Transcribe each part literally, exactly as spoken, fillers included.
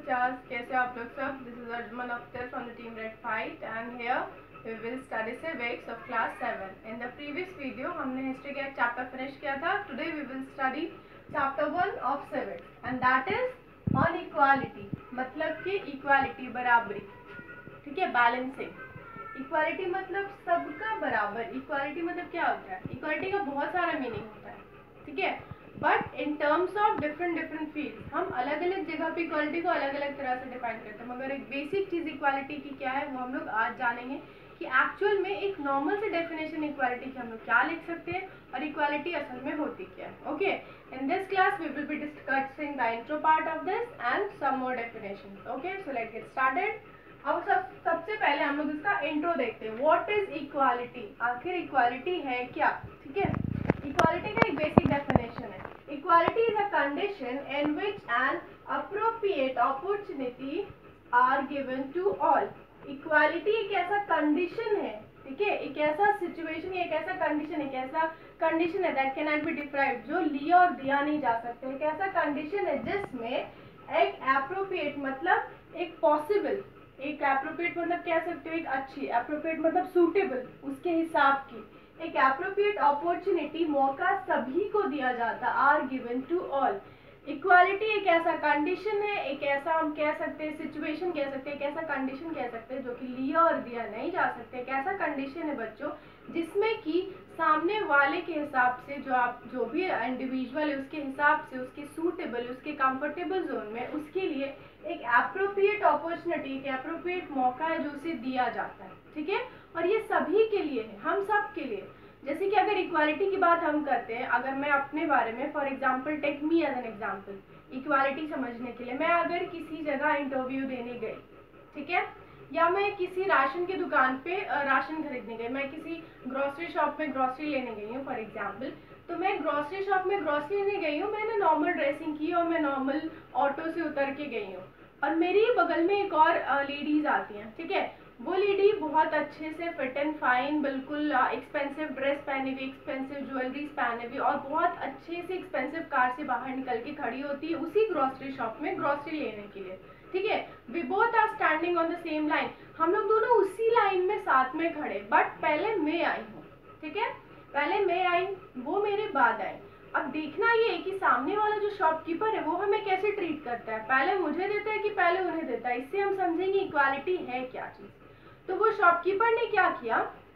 बच्चास, कैसे आप लोग सब? This is Arjuman Akhtar from the team Red Fight and here we will study civics of class seven. In the previous video हमने history का एक चैप्टर फिनिश किया था. Today we will study chapter one of civics and that is on equality. मतलब कि equality, बराबरी. ठीक है, बैलेंसिंग. इक्वालिटी मतलब सबका बराबर. इक्वालिटी मतलब क्या होता है? इक्वालिटी का बहुत सारा मीनिंग होता है. ठीक है, but in terms of different different field हम अलग अलग जगह पे इक्वालिटी को अलग अलग तरह से डिफाइन करते हैं. मगर एक बेसिक चीज़ इक्वालिटी की क्या है वो हम लोग आज जानेंगे कि एक्चुअल में एक नॉर्मल से डेफिनेशन इक्वालिटी की हम लोग क्या लिख सकते हैं और इक्वालिटी असल में होती क्या है. Okay, in this class we will be discussing the intro part of this and some more definitions. Okay, so let's get started. अब सब सबसे पहले हम लोग इसका इंट्रो देखते हैं. What is equality? आखिर इक्वालिटी है क्या? ठीक है, इक्वालिटी का एक बेसिक डेफिनेशन है. Equality is a condition in which an appropriate opportunity are given to all. Equality एक ऐसा condition है, ठीक है, एक ऐसा situation है, एक ऐसा condition है, एक ऐसा condition है that cannot be deprived, जो लिया और दिया नहीं जा सकते. एक ऐसा condition है जिसमें एक appropriate मतलब एक possible, एक appropriate मतलब कह सकते हो एक अच्छी, appropriate मतलब suitable, उसके हिसाब की एक एप्रोप्रिएट अपॉर्चुनिटी, मौका सभी को दिया जाता. Are given to all. Equality एक ऐसा कंडीशन है, एक ऐसा हम कह सकते हैं सिचुएशन कह सकते हैं, एक ऐसा कंडीशन कह सकते हैं जो कि लिया और दिया नहीं जा सकते. एक ऐसा कंडीशन है बच्चों जिसमें कि सामने वाले के हिसाब से, जो आप जो भी इंडिविजुअल है उसके हिसाब से, उसके सूटेबल, उसके कंफर्टेबल जोन में उसके लिए एक एप्रोप्रिएट अपॉर्चुनिटी, एक एप्रोप्रिएट मौका है जो उसे दिया जाता है. ठीक है, और ये सभी के लिए है, हम सब के लिए. जैसे कि अगर इक्वालिटी की बात हम करते हैं, अगर मैं अपने बारे में for example take me as an example, equality समझने के लिए मैं अगर किसी जगह इंटरव्यू देने गई, ठीक है, या मैं किसी राशन की दुकान पे राशन खरीदने गई, मैं किसी ग्रोसरी शॉप में ग्रोसरी लेने गई हूँ फॉर एग्जाम्पल. तो मैं ग्रोसरी शॉप में ग्रोसरी लेने गई हूँ, मैंने नॉर्मल ड्रेसिंग की और मैं नॉर्मल ऑटो से उतर के गई हूँ, और मेरी बगल में एक और लेडीज आती हैं. ठीक है, वो लेडी बहुत अच्छे से फिट एंड फाइन, बिल्कुल एक्सपेंसिव ड्रेस पहने हुई, एक्सपेंसिव ज्वेलरीज पहने हुई और बहुत अच्छे से एक्सपेंसिव कार से बाहर निकल के खड़ी होती है उसी ग्रोसरी शॉप में ग्रोसरी लेने के लिए. ठीक है, we both are standing on the same line. हम लोग दोनों उसी लाइन में साथ में खड़े, बट पहले मैं आई हूँ. ठीक है, पहले मैं आई, वो मेरे बाद आई. अब देखना ये है कि सामने वाला जो शॉपकीपर है वो हमें कैसे ट्रीट करता है, पहले मुझे देता है कि पहले उन्हें देता है. इससे हम समझेंगे इक्वालिटी है क्या चीज़. तो वो शॉपकीपर ने क्या किया,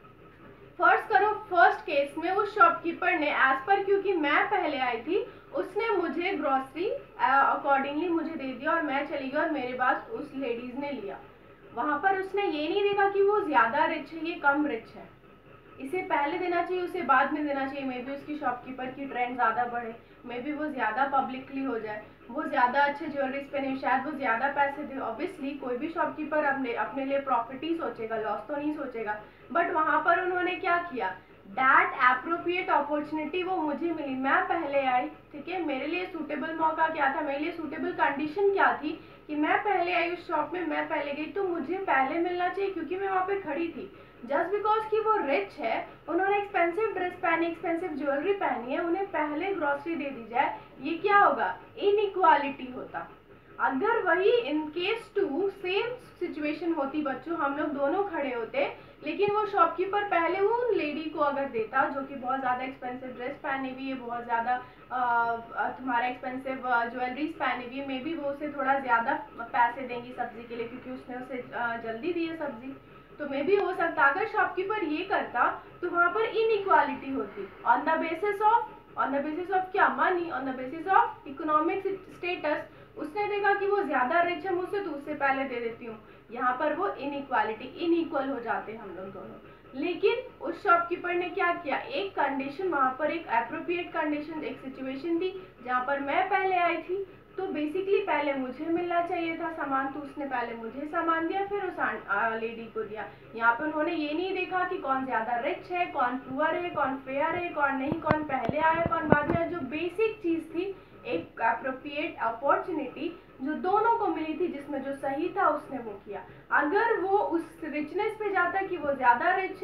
फर्स्ट करो फर्स्ट केस में उस शॉपकीपर ने एज पर, क्योंकि मैं पहले आई थी, उसने मुझे ग्रोसरी अकॉर्डिंगली मुझे दे दिया और मैं चली गई और मेरे पास उस लेडीज ने लिया. वहां पर उसने ये नहीं देखा कि वो ज्यादा रिच है, ये कम रिच है, इसे पहले देना चाहिए उसे बाद में देना चाहिए. मे बी उसकी शॉपकीपर की ट्रेंड ज़्यादा बढ़े, मे बी वो ज़्यादा पब्लिकली हो जाए, वो ज़्यादा अच्छे ज्वेलरीज पहने, शायद वो ज़्यादा पैसे दे. ऑब्वियसली कोई भी शॉपकीपर अपने अपने लिए प्रॉफिट ही सोचेगा, लॉस तो नहीं सोचेगा. बट वहाँ पर उन्होंने क्या किया, दैट एप्रोप्रिएट अपॉर्चुनिटी वो मुझे मिली, मैं पहले आई. ठीक है, मेरे लिए सूटेबल मौका क्या था, मेरे लिए सूटेबल कंडीशन क्या थी कि मैं पहले आई उस शॉप में, मैं पहले गई, तो मुझे पहले मिलना चाहिए क्योंकि मैं वहाँ पे खड़ी थी. जस्ट बिकॉज कि वो रिच है, उन्होंने एक्सपेंसिव ड्रेस पहनी, एक्सपेंसिव ज्वेलरी पहनी है, उन्हें पहले ग्रोसरी दे दी जाए, ये क्या होगा, इनइक्वालिटी होता. अगर वही in case to same situation होती बच्चों, हम लोग दोनों खड़े होते लेकिन वो शॉपकीपर पहले वो उन लेडी को अगर देता जो कि बहुत ज़्यादा एक्सपेंसिव ड्रेस पहनी हुई है, बहुत ज़्यादा तुम्हारा एक्सपेंसिव ज्वेलरीज पहनी हुई है, मे बी वो उसे थोड़ा ज़्यादा पैसे देंगी सब्जी के लिए क्योंकि उसने उसे जल्दी दी है सब्जी. तो मे भी हो सकता अगर शॉपकीपर ये करता तो वहाँ पर इनइक्वालिटी होती. On the basis of on the basis of क्या, money, on the basis of economic status. उसने देखा कि वो ज्यादा रिच है मुझसे तो उससे पहले दे देती हूँ. यहाँ पर वो इनइक्वालिटी, इनइक्वल हो जाते हैं हम लोग दोनों. लेकिन उस शॉपकीपर ने क्या किया, एक कंडीशन वहाँ पर, एक एप्रोप्रिएट कंडीशन, एक सिचुएशन थी जहाँ पर मैं पहले आई थी, तो बेसिकली पहले मुझे मिलना चाहिए था सामान, तो उसने पहले मुझे सामान दिया फिर उस लेडी को दिया. यहाँ पे उन्होंने ये नहीं देखा कि कौन ज्यादा रिच है, कौन पुअर है, कौन फेयर है, कौन नहीं, कौन पहले आया कौन बाद में. जो बेसिक चीज थी, एक एप्रोप्रिएट अपॉर्चुनिटी जो दोनों को मिली थी, जिसमें जो सही था उसने वो किया. अगर वो उस रिचनेस पे जाता कि वो ज्यादा रिच है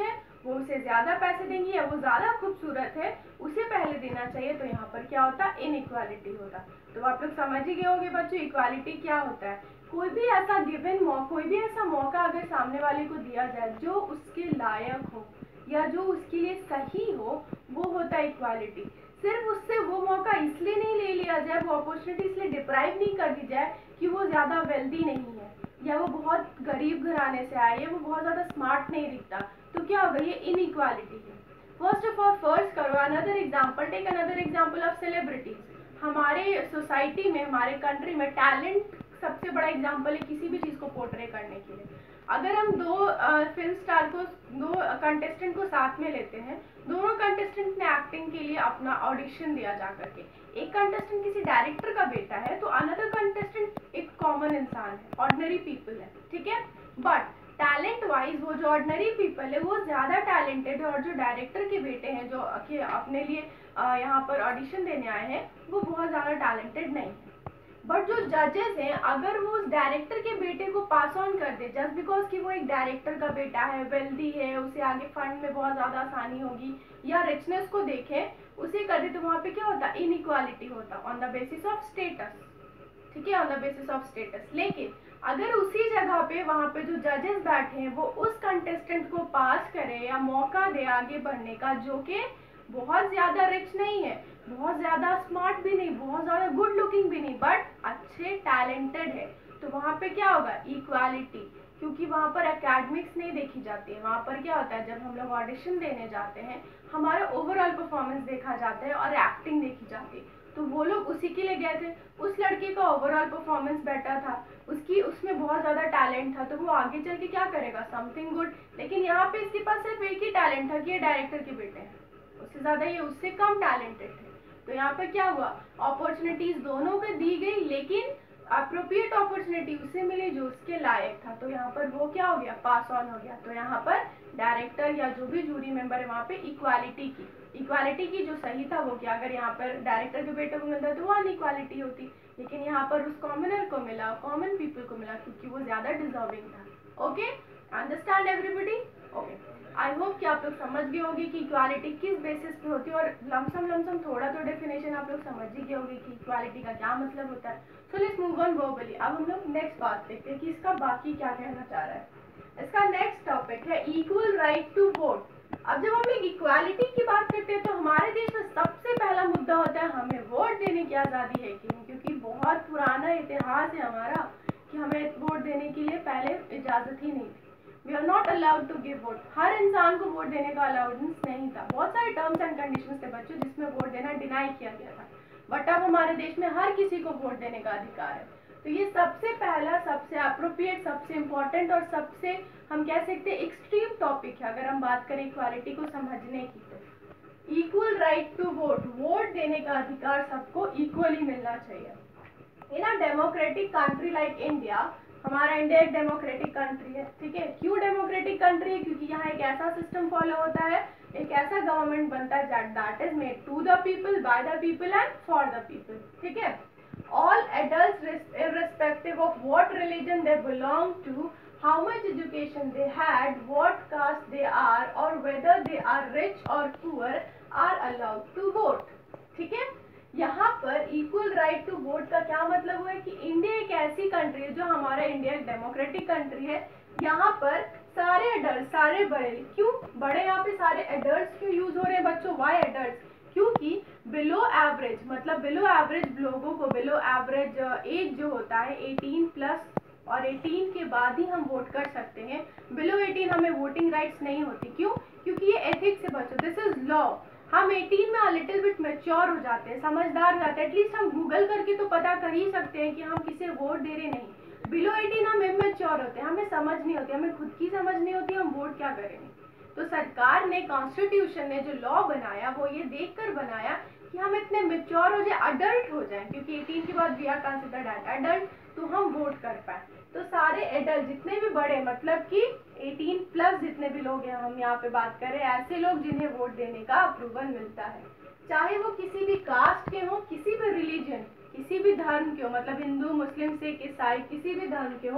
वो उसे ज़्यादा पैसे देंगी या वो ज़्यादा खूबसूरत है उसे पहले देना चाहिए, तो यहाँ पर क्या होता, इनइक्वालिटी होता। तो आप लोग समझ ही गए होंगे बच्चों इक्वालिटी क्या होता है। कोई भी ऐसा गिवन मौका, कोई भी ऐसा मौका अगर सामने वाले को दिया जाए जो उसके लायक हो या जो उसके लिए सही हो, वो होता है इक्वालिटी। सिर्फ उससे वो मौका इसलिए नहीं ले लिया जाए, वो अपॉर्चुनिटी इसलिए डिप्राइव नहीं कर दी जाए कि वो ज़्यादा वेल्दी नहीं है या वो बहुत गरीब घराने से आए, वो बहुत ज़्यादा स्मार्ट नहीं दिखता, तो क्या होगा, ये इनइक्वालिटी है। फर्स्ट ऑफ ऑल फर्स्ट करो another example, take another example of celebrities. हमारे सोसाइटी में, हमारे कंट्री में टैलेंट सबसे बड़ा एग्जाम्पल है किसी भी चीज़ को पोर्ट्रे करने के लिए। अगर हम दो फिल्म स्टार को, दो कंटेस्टेंट को साथ में लेते हैं, दोनों कंटेस्टेंट ने एक्टिंग के लिए अपना ऑडिशन दिया जा करके, एक कंटेस्टेंट किसी डायरेक्टर का बेटा है तो अनदर कंटेस्टेंट एक कॉमन इंसान है, ऑर्डिनरी पीपल है, ठीक है। बट टैलेंट वाइज वो जो ऑर्डिनरी पीपल है वो ज़्यादा टैलेंटेड है, और जो डायरेक्टर के बेटे हैं जो अपने लिए यहाँ पर ऑडिशन देने आए हैं वो बहुत ज़्यादा टैलेंटेड नहीं है। बट जो जजेस हैं, अगर वो उस डायरेक्टर के बेटे को पास ऑन कर दे जस्ट बिकॉज कि वो एक डायरेक्टर का बेटा है, वेल्दी है, उसे आगे फंड में बहुत ज़्यादा आसानी होगी, या रिचनेस को देखें उसे कर दे, तो वहाँ पे क्या होता, इनइक्वालिटी होता on the basis of status, ठीक है, on the basis of status. लेकिन अगर उसी जगह पे वहाँ पे जो जजेस बैठे हैं वो उस कंटेस्टेंट को पास करे या मौका दे आगे बढ़ने का, जो कि बहुत ज़्यादा रिच नहीं है, बहुत ज़्यादा स्मार्ट भी नहीं, बहुत ज़्यादा गुड लुकिंग भी नहीं, बट अच्छे टैलेंटेड है, तो वहाँ पे क्या होगा, इक्वालिटी। क्योंकि वहाँ पर एकेडमिक्स नहीं देखी जाती है, वहाँ पर क्या होता है, जब हम लोग ऑडिशन देने जाते हैं हमारा ओवरऑल परफॉर्मेंस देखा जाता है और एक्टिंग देखी जाती है। तो वो लोग उसी के लिए गए थे, उस लड़के का ओवरऑल परफॉर्मेंस बेटर था, उसकी उसमें बहुत ज़्यादा टैलेंट था, तो वो आगे चल के क्या करेगा, समथिंग गुड। लेकिन यहाँ पे इसके पास सिर्फ एक ही टैलेंट था कि ये डायरेक्टर के बेटे हैं, उससे ज़्यादा ये उससे कम टैलेंटेड थे। तो यहाँ पर क्या हुआ, अपॉर्चुनिटीज दोनों को दी गई, लेकिन अप्रोप्रिएट अपॉर्चुनिटी उसे मिली जो उसके लायक था, तो यहाँ पर वो क्या हो गया, पास ऑन हो गया। तो यहाँ पर डायरेक्टर या जो भी जूरी मेंबर है वहाँ पे इक्वालिटी की इक्वालिटी की जो सही था वो क्या, अगर यहाँ पर डायरेक्टर के बेटे को मिलता तो वो अनइक्वालिटी होती, लेकिन यहाँ पर उस कॉमनर को मिला, कॉमन पीपल को मिला, क्योंकि वो ज़्यादा डिजर्विंग था। Okay, understand everybody? Okay, I hope कि आप लोग समझ गए होंगे कि इक्वालिटी किस बेसिस पे होती है, और लमसम लमसम थोड़ा तो डेफिनेशन आप लोग समझ ही गए होंगे कि इक्वालिटी का क्या मतलब होता है। So let's move on verbally. अब हम लोग नेक्स्ट बात देखते हैं कि इसका बाकी क्या कहना चाह रहा है। इसका नेक्स्ट टॉपिक है इक्वल राइट टू वोट। अब जब हम लोग इक्वालिटी की बात करते हैं तो हमारे देश में सबसे पहला मुद्दा होता है हमें वोट देने की आज़ादी है कि नहीं, क्योंकि बहुत पुराना इतिहास है हमारा कि हमें वोट देने के लिए पहले इजाज़त ही नहीं थी। We are not allowed to give vote, हर इंसान को वोट देने का अलाउडेंस नहीं था, बहुत सारे टर्म्स एंड कंडीशंस थे बच्चों जिसमें वोट देना डिनाई किया गया था, बट अब हमारे देश में हर किसी को वोट देने का अधिकार है। तो ये सबसे पहला, सबसे अप्रोप्रिएट, सबसे इम्पोर्टेंट और सबसे हम कह सकते हैं एक्सट्रीम टॉपिक है अगर हम बात करें इक्वालिटी को समझने की। तो equal right to vote, vote देने का अधिकार सबको इक्वली मिलना चाहिए। In a democratic country like India, हमारा इंडिया एक डेमोक्रेटिक कंट्री है, ठीक है। क्यों डेमोक्रेटिक कंट्री है? क्योंकि यहाँ एक ऐसा सिस्टम फॉलो होता है, एक ऐसा गवर्नमेंट बनता है that is made to the people, by the people and for the people, ठीक है। All adults, irrespective of what religion they belong to, how much education they had, what caste they are, or whether they are rich or poor, are allowed to vote. ठीक है, यहाँ पर equal right to vote का क्या मतलब हुआ है कि इंडिया एक ऐसी कंट्री है, जो हमारा इंडिया एक डेमोक्रेटिक कंट्री है, यहाँ पर सारे एडल्ट, सारे बड़े, क्यों बड़े यहाँ पे सारे एडल्ट क्यों यूज हो रहे हैं बच्चों? Why adult? क्योंकि बिलो एवरेज, मतलब बिलो एवरेज लोगों को, बिलो एवरेज एज जो होता है अठारह प्लस, और अठारह के बाद ही हम वोट कर सकते हैं। बिलो अठारह हमें वोटिंग राइट्स नहीं होती। क्यों? क्योंकि ये एथिक्स से बच्चों, दिस इज लॉ। हम अठारह में आ लिटिल बिट मैच्योर हो जाते हैं, समझदार हो जाते हैं, एटलीस्ट हम गूगल करके तो पता कर ही सकते हैं कि हम किसे वोट दे रहे नहीं। बिलो अठारह हम इमेच्योर होते हैं, हमें समझ नहीं होती, हमें खुद की समझ नहीं होती हम वोट क्या करेंगे। तो सरकार ने, कॉन्स्टिट्यूशन ने जो लॉ बनाया वो ये देखकर बनाया कि हम इतने मैच्योर हो जाए, अडल्ट हो जाए, क्योंकि अठारह के बाद वी आर कंसिडर्ड अडल्ट, तो हम वोट कर पाए। तो सारे एडल्ट जितने भी बड़े, मतलब कि अठारह प्लस जितने भी लोग हैं, हम यहाँ पे बात करें ऐसे लोग जिन्हें वोट देने का अप्रूवल मिलता है, चाहे वो किसी भी कास्ट के हो, किसी भी रिलीजन, किसी भी धर्म के हो, मतलब हिंदू, मुस्लिम, सिख, ईसाई, किसी भी धर्म के हो,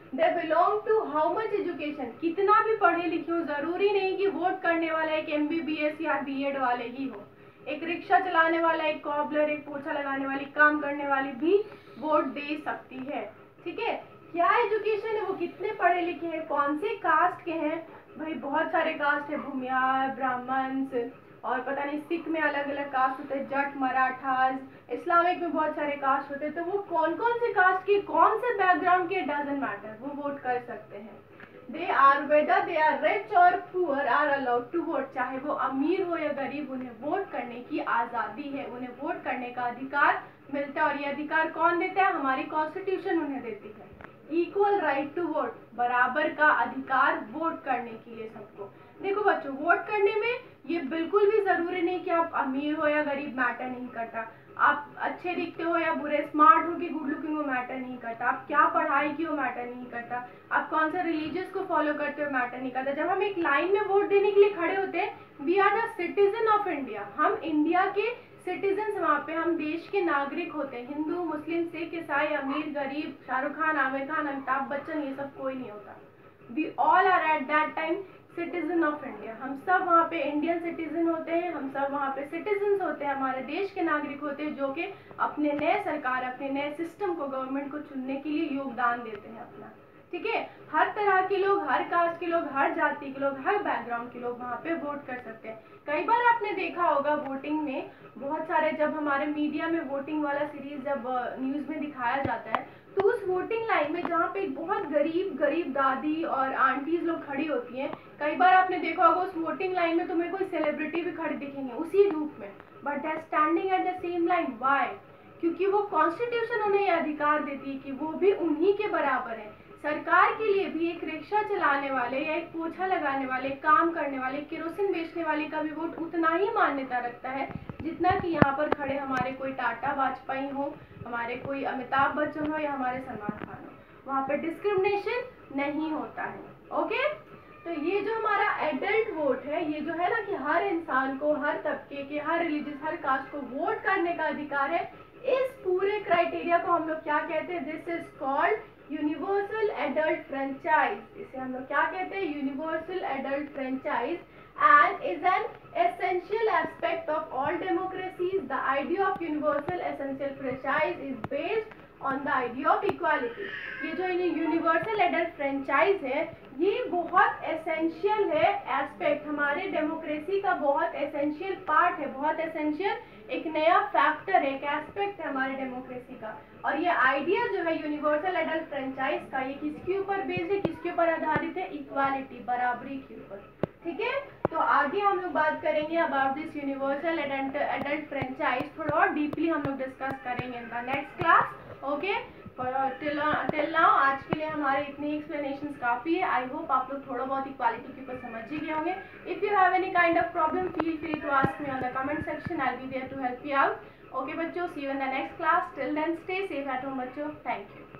they belong to how much education, कितना भी पढ़े लिखे हो, जरूरी नहीं कि वोट करने वाला एक एम बी बी एस या बी एड वाले ही हो, एक रिक्शा चलाने वाला, एक कॉबलर, एक पोछा लगाने वाली, काम करने वाली भी वोट दे सकती है। ठीक है, क्या एजुकेशन है, वो कितने पढ़े लिखे हैं, कौन से कास्ट के हैं, भाई बहुत सारे कास्ट है, भूमियार, ब्राह्मण, और पता नहीं सिख में अलग अलग कास्ट होते हैं, जट, मराठास, इस्लामिक में बहुत सारे कास्ट होते हैं, तो वो कौन कौन से कास्ट के, कौन से बैकग्राउंड के, डजंट मैटर, वो वोट कर सकते हैं। They are whether they are rich और poor are allowed to vote, चाहे वो अमीर हो या गरीब, उन्हें वोट करने की आज़ादी है, उन्हें वोट करने का अधिकार मिलता है। और ये अधिकार कौन देता है, हमारी कॉन्स्टिट्यूशन उन्हें देती है। इक्वल राइट टू वोट, बराबर का अधिकार वोट करने के लिए सबको। देखो बच्चों, वोट करने में ये बिल्कुल भी जरूरी नहीं कि आप अमीर हो या गरीब, मैटर नहीं करता, आप अच्छे दिखते हो या बुरे, स्मार्ट हो कि गुड लुकिंग हो, मैटर नहीं करता, आप क्या पढ़ाई की हो, मैटर नहीं करता, आप कौन सा रिलीजियस को फॉलो करते हो, मैटर नहीं करता। जब हम एक लाइन में वोट देने के लिए खड़े होते हैं, we are the citizen of India, हम इंडिया के सिटीजन, वहाँ पे हम देश के नागरिक होते हैं। हिंदू, मुस्लिम, सिख, ईसाई, अमीर, गरीब, शाहरुख खान, आमिर खान, अमिताभ बच्चन, ये सब कोई नहीं होता। We all are at that time citizen of India, हम सब वहाँ पे इंडियन सिटीजन होते हैं, हम सब वहाँ पे सिटीजन होते हैं, हमारे देश के नागरिक होते हैं, जो कि अपने नए सरकार, अपने नए सिस्टम को, गवर्नमेंट को चुनने के लिए योगदान देते हैं अपना। ठीक है, हर तरह के लोग, हर कास्ट के लोग, हर जाति के लोग, हर बैकग्राउंड के लोग वहाँ पे वोट कर सकते हैं। कई बार आपने देखा होगा वोटिंग में बहुत सारे, जब हमारे मीडिया में वोटिंग वाला सीरीज जब न्यूज़ में दिखाया जाता है, तो उस वोटिंग लाइन में जहाँ पे बहुत गरीब गरीब दादी और आंटीज लोग खड़ी होती हैं, कई बार आपने देखा होगा उस वोटिंग लाइन में तुम्हें कोई सेलिब्रिटी भी खड़ी दिखेंगे उसी धूप में, but they are standing at the same line. Why? क्योंकि वो कॉन्स्टिट्यूशन उन्हें ये अधिकार देती है कि वो भी उन्हीं के बराबर है। सरकार के लिए भी एक रिक्शा चलाने वाले या एक पोछा लगाने वाले, काम करने वाले, केरोसिन बेचने वाले का भी वोट उतना ही मान्यता रखता है जितना कि यहाँ पर खड़े हमारे कोई टाटा वाजपेयी हो, हमारे कोई अमिताभ बच्चन हो या हमारे सलमान खान हो। वहाँ पे डिस्क्रिमिनेशन नहीं होता है। ओके, तो ये जो हमारा एडल्ट वोट है, ये जो है ना कि हर इंसान को, हर तबके के, हर रिलीजियस, हर कास्ट को वोट करने का अधिकार है, इस पूरे क्राइटेरिया को हम लोग क्या कहते हैं, this is called universal adult franchise. इसे हम लोग क्या कहते हैं, universal adult franchise, and is an essential aspect of all democracies. The idea of universal essential franchise is based on the idea of equality. ये जो यूनिवर्सल एडल्ट फ्रेंचाइज है, ये बहुत एसेंशियल है एस्पेक्ट, हमारे डेमोक्रेसी का बहुत एसेंशियल पार्ट है, बहुत एसेंशियल एक नया फैक्टर है, एक एस्पेक्ट है हमारे डेमोक्रेसी का। और ये आइडिया जो है यूनिवर्सल एडल्ट फ्रेंचाइज का, ये किसके ऊपर बेस्ड है, किसके ऊपर आधारित है, इक्वालिटी, बराबरी के ऊपर। ठीक है, तो आगे हम लोग बात करेंगे about this universal adult adult franchise, थोड़ा और डीपली हम लोग डिस्कस करेंगे in the next class. Okay, till till now आज के लिए हमारे इतनी एक्सप्लेनेशंस काफ़ी है। आई होप आप लोग थोड़ा बहुत इक्वालिटी के ऊपर समझ ही गए होंगे। If you have any kind of problem, feel free to ask me on the comment section, I will be there to help you out. Okay बच्चों, see you in the next class. Till then stay safe at home बच्चों, thank you.